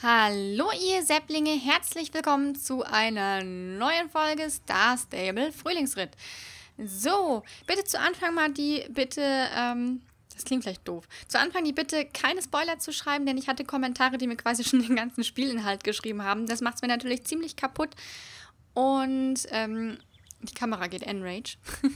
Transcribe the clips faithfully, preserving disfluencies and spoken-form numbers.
Hallo ihr Sepplinge, herzlich willkommen zu einer neuen Folge Star Stable Frühlingsritt. So, bitte zu Anfang mal die Bitte, ähm, das klingt vielleicht doof, zu Anfang die Bitte, keine Spoiler zu schreiben, denn ich hatte Kommentare, die mir quasi schon den ganzen Spielinhalt geschrieben haben. Das macht es mir natürlich ziemlich kaputt und ähm, die Kamera geht Enrage.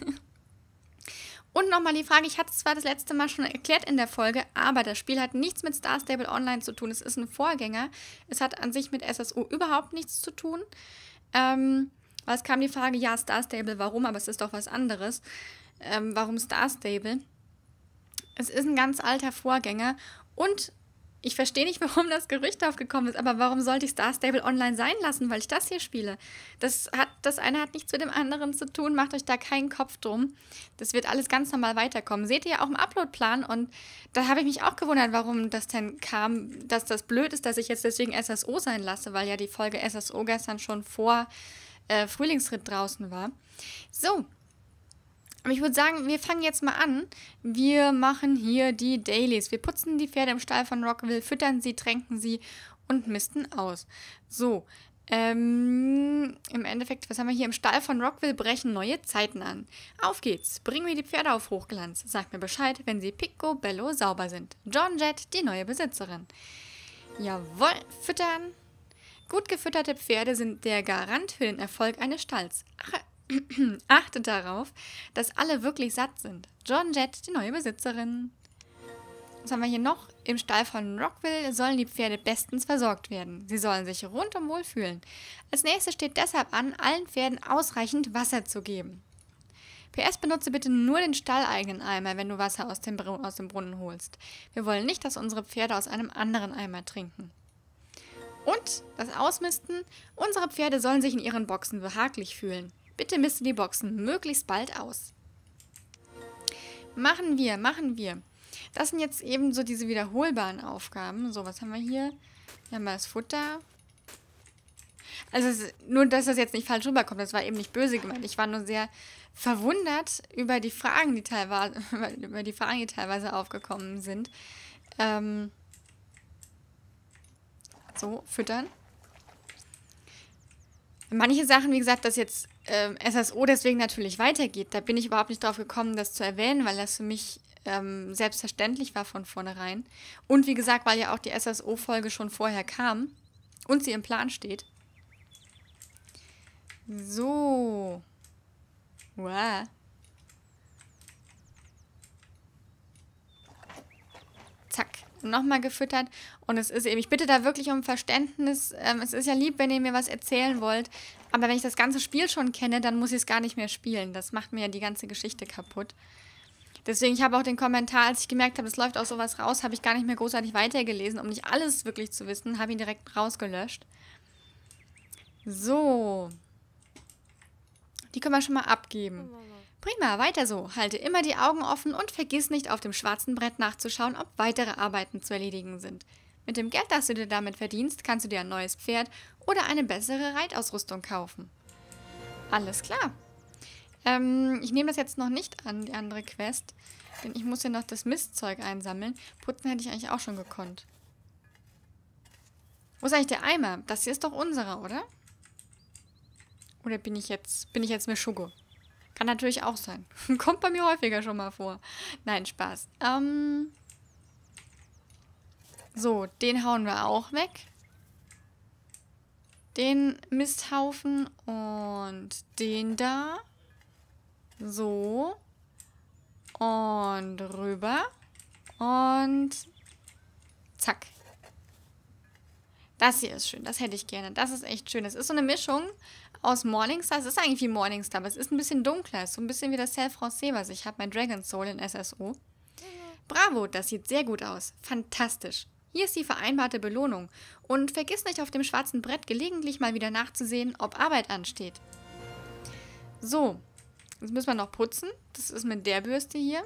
Und nochmal die Frage, ich hatte es zwar das letzte Mal schon erklärt in der Folge, aber das Spiel hat nichts mit Star Stable Online zu tun. Es ist ein Vorgänger. Es hat an sich mit S S O überhaupt nichts zu tun. Ähm, weil es kam die Frage, ja, Star Stable, warum? Aber es ist doch was anderes. Ähm, warum Star Stable? Es ist ein ganz alter Vorgänger und ich verstehe nicht, warum das Gerücht aufgekommen ist, aber warum sollte ich Star Stable Online sein lassen, weil ich das hier spiele? Das, hat, das eine hat nichts mit dem anderen zu tun, macht euch da keinen Kopf drum. Das wird alles ganz normal weiterkommen. Seht ihr ja auch im Uploadplan und da habe ich mich auch gewundert, warum das denn kam, dass das blöd ist, dass ich jetzt deswegen S S O sein lasse, weil ja die Folge S S O gestern schon vor äh, Frühlingsritt draußen war. So. Aber ich würde sagen, wir fangen jetzt mal an. Wir machen hier die Dailies. Wir putzen die Pferde im Stall von Rockville, füttern sie, tränken sie und misten aus. So, ähm, im Endeffekt, was haben wir hier? Im Stall von Rockville brechen neue Zeiten an. Auf geht's. Bringen wir die Pferde auf Hochglanz. Sagt mir Bescheid, wenn sie picobello sauber sind. John Jett, die neue Besitzerin. Jawohl, füttern. Gut gefütterte Pferde sind der Garant für den Erfolg eines Stalls. Ach, achtet darauf, dass alle wirklich satt sind. John Jett, die neue Besitzerin. Was haben wir hier noch? Im Stall von Rockville sollen die Pferde bestens versorgt werden. Sie sollen sich rundum wohlfühlen. Als nächstes steht deshalb an, allen Pferden ausreichend Wasser zu geben. P S, benutze bitte nur den stalleigenen Eimer, wenn du Wasser aus dem, Br- aus dem Brunnen holst. Wir wollen nicht, dass unsere Pferde aus einem anderen Eimer trinken. Und das Ausmisten. Unsere Pferde sollen sich in ihren Boxen behaglich fühlen. Bitte miste die Boxen möglichst bald aus. Machen wir, machen wir. Das sind jetzt eben so diese wiederholbaren Aufgaben. So, was haben wir hier? Wir haben das Futter. Also es, nur, dass das jetzt nicht falsch rüberkommt, das war eben nicht böse gemeint. Ich war nur sehr verwundert über die Fragen, die teilweise, über die Fragen, die teilweise aufgekommen sind. Ähm, so, füttern. Manche Sachen, wie gesagt, dass jetzt ähm, S S O deswegen natürlich weitergeht, da bin ich überhaupt nicht drauf gekommen, das zu erwähnen, weil das für mich ähm, selbstverständlich war von vornherein. Und wie gesagt, weil ja auch die S S O-Folge schon vorher kam und sie im Plan steht. So. Wow. Zack. Nochmal gefüttert und es ist eben, ich bitte da wirklich um Verständnis, ähm, es ist ja lieb, wenn ihr mir was erzählen wollt, aber wenn ich das ganze Spiel schon kenne, dann muss ich es gar nicht mehr spielen, das macht mir ja die ganze Geschichte kaputt. Deswegen, ich habe auch den Kommentar, als ich gemerkt habe, es läuft aus sowas raus, habe ich gar nicht mehr großartig weitergelesen, um nicht alles wirklich zu wissen, habe ihn direkt rausgelöscht. So. Die können wir schon mal abgeben. Prima, weiter so. Halte immer die Augen offen und vergiss nicht, auf dem schwarzen Brett nachzuschauen, ob weitere Arbeiten zu erledigen sind. Mit dem Geld, das du dir damit verdienst, kannst du dir ein neues Pferd oder eine bessere Reitausrüstung kaufen. Alles klar. Ähm, ich nehme das jetzt noch nicht an, die andere Quest, denn ich muss ja noch das Mistzeug einsammeln. Putzen hätte ich eigentlich auch schon gekonnt. Wo ist eigentlich der Eimer? Das hier ist doch unserer, oder? Oder bin ich jetzt, bin ich jetzt Meshuggah? Kann natürlich auch sein. Kommt bei mir häufiger schon mal vor. Nein, Spaß. Ähm so, den hauen wir auch weg. Den Misthaufen und den da. So. Und rüber. Und zack. Das hier ist schön. Das hätte ich gerne. Das ist echt schön. Das ist so eine Mischung aus Morningstar. Es ist eigentlich wie Morningstar, aber es ist ein bisschen dunkler. Es ist so ein bisschen wie das Cell Francais, was ich habe, mein Dragon Soul in S S O. Bravo, das sieht sehr gut aus. Fantastisch. Hier ist die vereinbarte Belohnung. Und vergiss nicht, auf dem schwarzen Brett gelegentlich mal wieder nachzusehen, ob Arbeit ansteht. So, jetzt müssen wir noch putzen. Das ist mit der Bürste hier.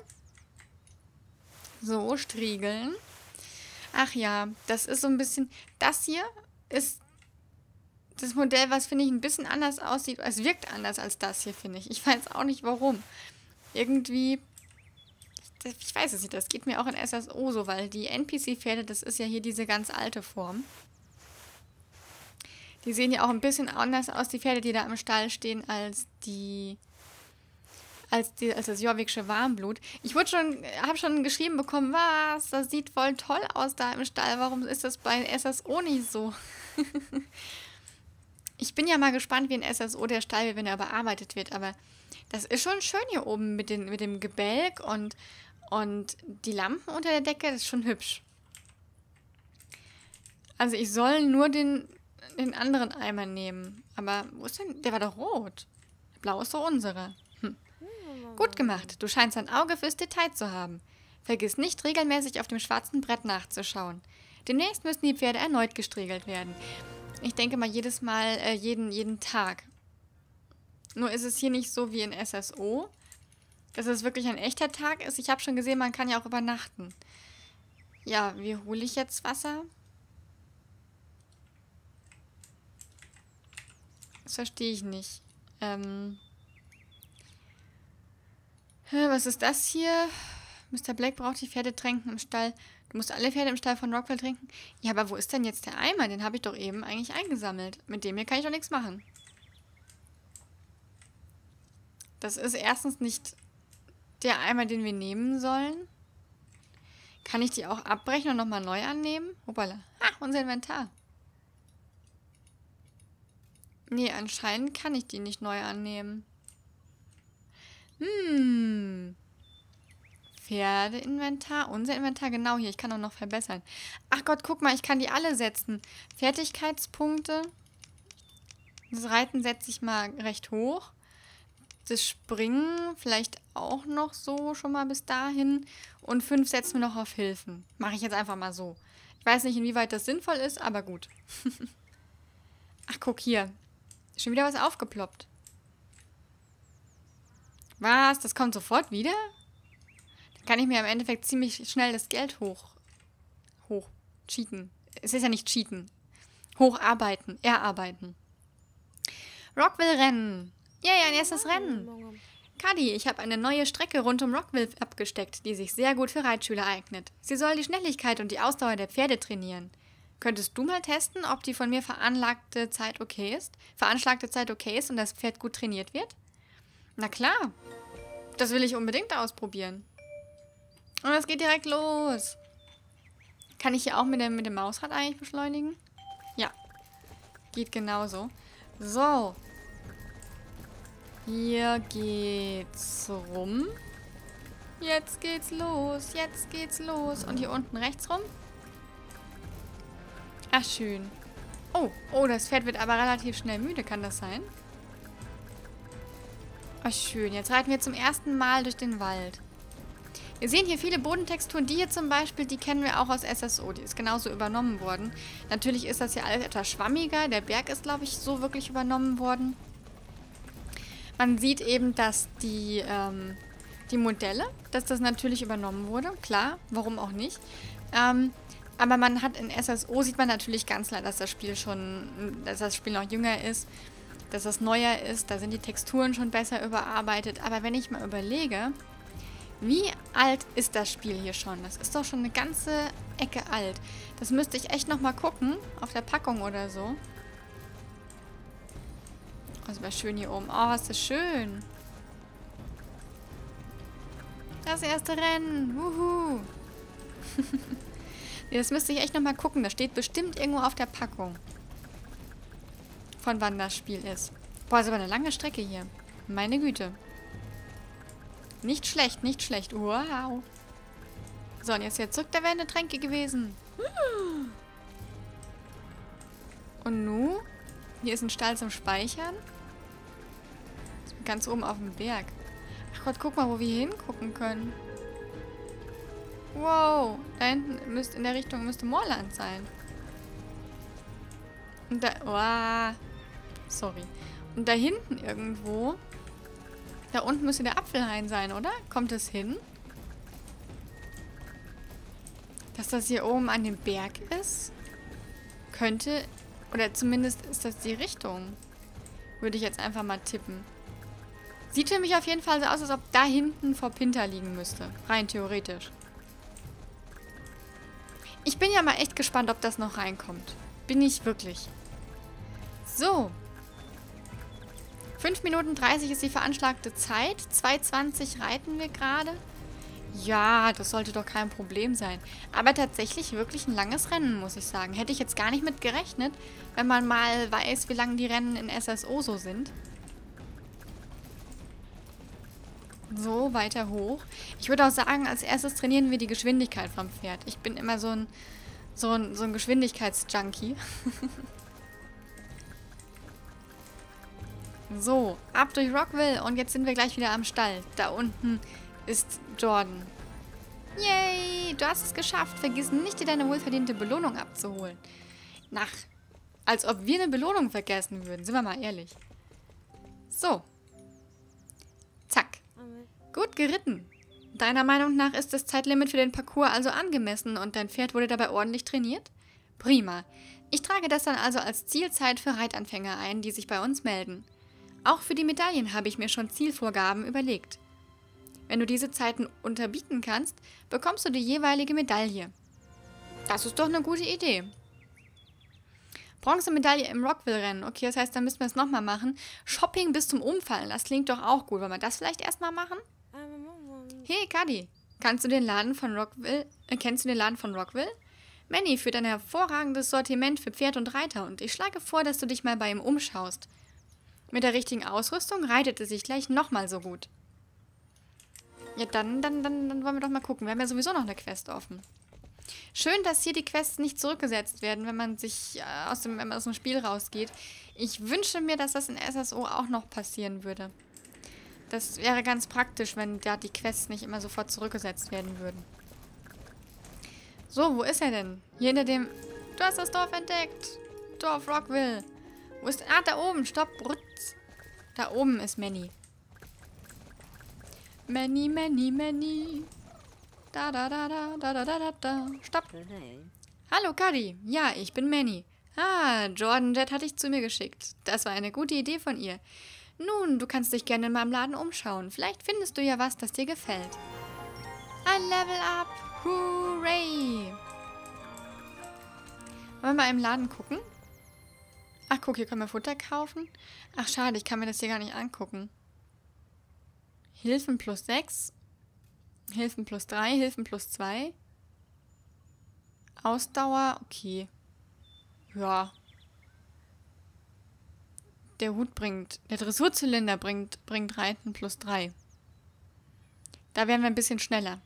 So, striegeln. Ach ja, das ist so ein bisschen... Das hier ist das Modell, was, finde ich, ein bisschen anders aussieht. Es wirkt anders als das hier, finde ich. Ich weiß auch nicht, warum. Irgendwie... Ich weiß es nicht, das geht mir auch in S S O so, weil die N P C-Pferde, das ist ja hier diese ganz alte Form. Die sehen ja auch ein bisschen anders aus, die Pferde, die da im Stall stehen, als die... Als, die, als das jorvikische Warmblut. Ich wurde schon, habe schon geschrieben bekommen, was, das sieht voll toll aus da im Stall. Warum ist das bei S S O nicht so? Ich bin ja mal gespannt, wie in S S O der Stall wird, wenn er überarbeitet wird. Aber das ist schon schön hier oben mit, den, mit dem Gebälk und, und die Lampen unter der Decke. Das ist schon hübsch. Also ich soll nur den, den anderen Eimer nehmen. Aber wo ist denn? Der war doch rot. Blau ist doch unsere. Hm. Gut gemacht. Du scheinst ein Auge fürs Detail zu haben. Vergiss nicht, regelmäßig auf dem schwarzen Brett nachzuschauen. Demnächst müssen die Pferde erneut gestriegelt werden. Ich denke mal jedes Mal, äh, jeden, jeden Tag. Nur ist es hier nicht so wie in S S O, dass es wirklich ein echter Tag ist. Ich habe schon gesehen, man kann ja auch übernachten. Ja, wie hole ich jetzt Wasser? Das verstehe ich nicht. Ähm... Was ist das hier? Mister Black braucht die Pferde tränken im Stall. Du musst alle Pferde im Stall von Rockwell trinken. Ja, aber wo ist denn jetzt der Eimer? Den habe ich doch eben eigentlich eingesammelt. Mit dem hier kann ich doch nichts machen. Das ist erstens nicht der Eimer, den wir nehmen sollen. Kann ich die auch abbrechen und nochmal neu annehmen? Hoppala. Ha, unser Inventar. Nee, anscheinend kann ich die nicht neu annehmen. Hm. Pferdeinventar. Unser Inventar, genau hier. Ich kann auch noch verbessern. Ach Gott, guck mal, ich kann die alle setzen. Fertigkeitspunkte. Das Reiten setze ich mal recht hoch. Das Springen vielleicht auch noch so schon mal bis dahin. Und fünf setzen wir noch auf Hilfen. Mache ich jetzt einfach mal so. Ich weiß nicht, inwieweit das sinnvoll ist, aber gut. Ach, guck hier. Schon wieder was aufgeploppt. Was? Das kommt sofort wieder? Dann kann ich mir im Endeffekt ziemlich schnell das Geld hoch... hoch... cheaten. Es ist ja nicht cheaten. Hocharbeiten. Erarbeiten. Rockwell rennen. Ja, ja, ein erstes Rennen. Cuddy, ich habe eine neue Strecke rund um Rockwell abgesteckt, die sich sehr gut für Reitschüler eignet. Sie soll die Schnelligkeit und die Ausdauer der Pferde trainieren. Könntest du mal testen, ob die von mir veranlagte Zeit okay ist? Veranschlagte Zeit okay ist und das Pferd gut trainiert wird? Na klar. Das will ich unbedingt ausprobieren. Und es geht direkt los. Kann ich hier auch mit dem, mit dem Mausrad eigentlich beschleunigen? Ja. Geht genauso. So. Hier geht's rum. Jetzt geht's los. Jetzt geht's los. Und hier unten rechts rum. Ach, schön. Oh, oh, das Pferd wird aber relativ schnell müde. Kann das sein? Ach, schön. Jetzt reiten wir zum ersten Mal durch den Wald. Wir sehen hier viele Bodentexturen. Die hier zum Beispiel, die kennen wir auch aus S S O. Die ist genauso übernommen worden. Natürlich ist das hier alles etwas schwammiger. Der Berg ist, glaube ich, so wirklich übernommen worden. Man sieht eben, dass die, ähm, die Modelle, dass das natürlich übernommen wurde. Klar, warum auch nicht. Ähm, aber man hat in S S O, sieht man natürlich ganz klar, dass das Spiel schon, dass das Spiel noch jünger ist. Dass das neuer ist. Da sind die Texturen schon besser überarbeitet. Aber wenn ich mal überlege... Wie alt ist das Spiel hier schon? Das ist doch schon eine ganze Ecke alt. Das müsste ich echt nochmal gucken. Auf der Packung oder so. Also wäre schön hier oben. Oh, ist das schön. Das erste Rennen. Wuhu. Das müsste ich echt nochmal gucken. Das steht bestimmt irgendwo auf der Packung. Von wann das Spiel ist. Boah, ist aber eine lange Strecke hier. Meine Güte. Nicht schlecht, nicht schlecht. Wow. So, und jetzt hier zurück, da wäre eine Tränke gewesen. Und nun? Hier ist ein Stall zum Speichern. Ganz oben auf dem Berg. Ach Gott, guck mal, wo wir hingucken können. Wow. Da hinten müsste, in der Richtung müsste Moorland sein. Und da, wow. Sorry. Und da hinten irgendwo... Da unten müsste der Apfelhain sein, oder? Kommt es hin? Dass das hier oben an dem Berg ist? Könnte... Oder zumindest ist das die Richtung. Würde ich jetzt einfach mal tippen. Sieht für mich auf jeden Fall so aus, als ob da hinten vor Pinter liegen müsste. Rein theoretisch. Ich bin ja mal echt gespannt, ob das noch reinkommt. Bin ich wirklich. So. fünf Minuten dreißig ist die veranschlagte Zeit. zwei zwanzig reiten wir gerade. Ja, das sollte doch kein Problem sein. Aber tatsächlich wirklich ein langes Rennen, muss ich sagen. Hätte ich jetzt gar nicht mit gerechnet, wenn man mal weiß, wie lang die Rennen in S S O so sind. So, weiter hoch. Ich würde auch sagen, als erstes trainieren wir die Geschwindigkeit vom Pferd. Ich bin immer so ein, so ein, so ein Geschwindigkeitsjunkie. So, ab durch Rockville und jetzt sind wir gleich wieder am Stall. Da unten ist Jordan. Yay, du hast es geschafft. Vergiss nicht, dir deine wohlverdiente Belohnung abzuholen. Nach, als ob wir eine Belohnung vergessen würden. Sind wir mal ehrlich. So. Zack. Gut geritten. Deiner Meinung nach ist das Zeitlimit für den Parcours also angemessen und dein Pferd wurde dabei ordentlich trainiert? Prima. Ich trage das dann also als Zielzeit für Reitanfänger ein, die sich bei uns melden. Auch für die Medaillen habe ich mir schon Zielvorgaben überlegt. Wenn du diese Zeiten unterbieten kannst, bekommst du die jeweilige Medaille. Das ist doch eine gute Idee. Bronzemedaille im Rockville-Rennen. Okay, das heißt, dann müssen wir es nochmal machen. Shopping bis zum Umfallen, das klingt doch auch gut. Wollen wir das vielleicht erstmal machen? Hey, Kadi, kannst du den Laden von Rockville, äh, kennst du den Laden von Rockville? Manny führt ein hervorragendes Sortiment für Pferd und Reiter und ich schlage vor, dass du dich mal bei ihm umschaust. Mit der richtigen Ausrüstung reitet es sich gleich nochmal so gut. Ja, dann, dann, dann, dann wollen wir doch mal gucken. Wir haben ja sowieso noch eine Quest offen. Schön, dass hier die Quests nicht zurückgesetzt werden, wenn man sich äh, aus, dem, wenn man aus dem Spiel rausgeht. Ich wünsche mir, dass das in S S O auch noch passieren würde. Das wäre ganz praktisch, wenn da die Quests nicht immer sofort zurückgesetzt werden würden. So, wo ist er denn? Hier hinter dem... Du hast das Dorf entdeckt. Dorf Rockville. Wo ist... Ah, da oben. Stopp. Brutz. Da oben ist Manny. Manny, Manny, Manny. Da, da, da, da, da, da, da, da. Stopp. Hallo, Kadi. Ja, ich bin Manny. Ah, Jordan Jet hat dich zu mir geschickt. Das war eine gute Idee von ihr. Nun, du kannst dich gerne in meinem Laden umschauen. Vielleicht findest du ja was, das dir gefällt. Ein Level up. Hooray. Wollen wir mal im Laden gucken? Ach, guck, hier können wir Futter kaufen. Ach, schade, ich kann mir das hier gar nicht angucken. Hilfen plus sechs. Hilfen plus drei. Hilfen plus zwei. Ausdauer, okay. Ja. Der Hut bringt, der Dressurzylinder bringt, bringt Reiten plus drei. Da wären wir ein bisschen schneller.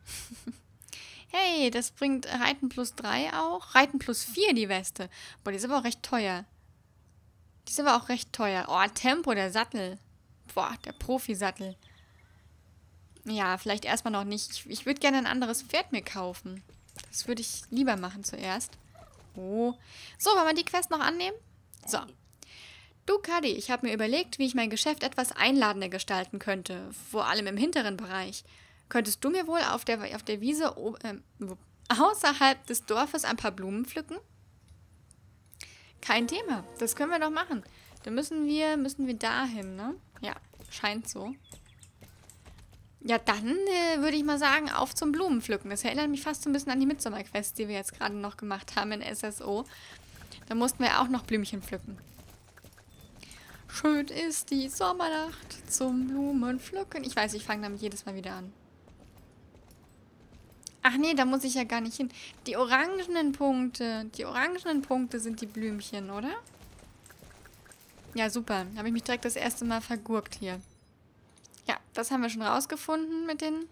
Hey, das bringt Reiten plus drei auch. Reiten plus vier, die Weste. Boah, die ist aber auch recht teuer. Die ist aber auch recht teuer. Oh, Tempo, der Sattel. Boah, der Profi-Sattel. Ja, vielleicht erstmal noch nicht. Ich, ich würde gerne ein anderes Pferd mir kaufen. Das würde ich lieber machen zuerst. Oh. So, wollen wir die Quest noch annehmen? So. Du, Kadi, ich habe mir überlegt, wie ich mein Geschäft etwas einladender gestalten könnte. Vor allem im hinteren Bereich. Könntest du mir wohl auf der, auf der Wiese äh, außerhalb des Dorfes ein paar Blumen pflücken? Kein Thema. Das können wir doch machen. Dann müssen wir, müssen wir dahin, ne? Ja, scheint so. Ja, dann äh, würde ich mal sagen, auf zum Blumenpflücken. Das erinnert mich fast so ein bisschen an die Midsommer-Quest, die wir jetzt gerade noch gemacht haben in S S O. Da mussten wir auch noch Blümchen pflücken. Schön ist die Sommernacht zum Blumenpflücken. Ich weiß, ich fange damit jedes Mal wieder an. Ach nee, da muss ich ja gar nicht hin. Die orangenen Punkte, die orangenen Punkte sind die Blümchen, oder? Ja, super. Da habe ich mich direkt das erste Mal vergurkt hier. Ja, das haben wir schon rausgefunden mit den...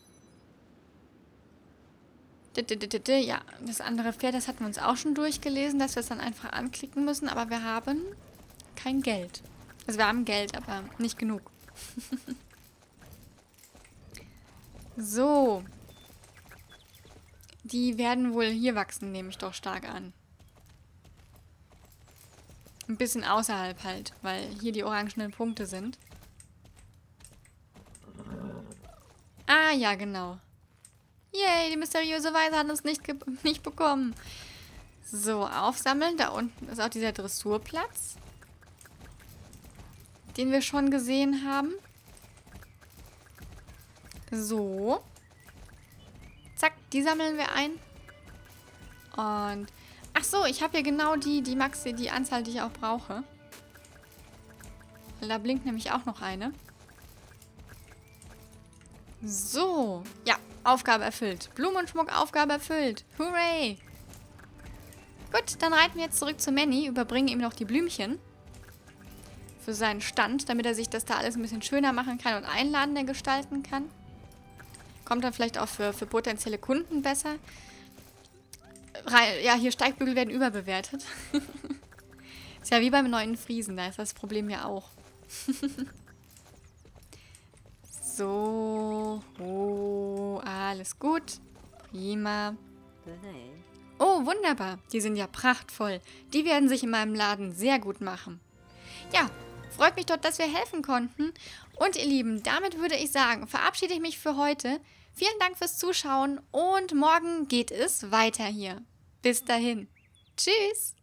Ja, das andere Pferd, das hatten wir uns auch schon durchgelesen, dass wir es dann einfach anklicken müssen, aber wir haben kein Geld. Also wir haben Geld, aber nicht genug. So. Die werden wohl hier wachsen, nehme ich doch stark an. Ein bisschen außerhalb halt, weil hier die orangenen Punkte sind. Ah, ja, genau. Yay, die mysteriöse Weise hat uns nicht, nicht bekommen. So, aufsammeln. Da unten ist auch dieser Dressurplatz, den wir schon gesehen haben. So. Zack, die sammeln wir ein. Und Ach so, ich habe hier genau die, die Maxi, die Anzahl, die ich auch brauche. Da blinkt nämlich auch noch eine. So. Ja, Aufgabe erfüllt. Blumenschmuck, Aufgabe erfüllt. Hooray! Gut, dann reiten wir jetzt zurück zu Manny, überbringen ihm noch die Blümchen für seinen Stand, damit er sich das da alles ein bisschen schöner machen kann und einladender gestalten kann. Kommt dann vielleicht auch für, für potenzielle Kunden besser. Ja, hier Steigbügel werden überbewertet. Ist ja wie beim neuen Friesen, da ist das Problem ja auch. So, oh, alles gut. Prima. Oh, wunderbar. Die sind ja prachtvoll. Die werden sich in meinem Laden sehr gut machen. Ja, freut mich dort, dass wir helfen konnten. Und ihr Lieben, damit würde ich sagen, verabschiede ich mich für heute. Vielen Dank fürs Zuschauen und morgen geht es weiter hier. Bis dahin. Tschüss.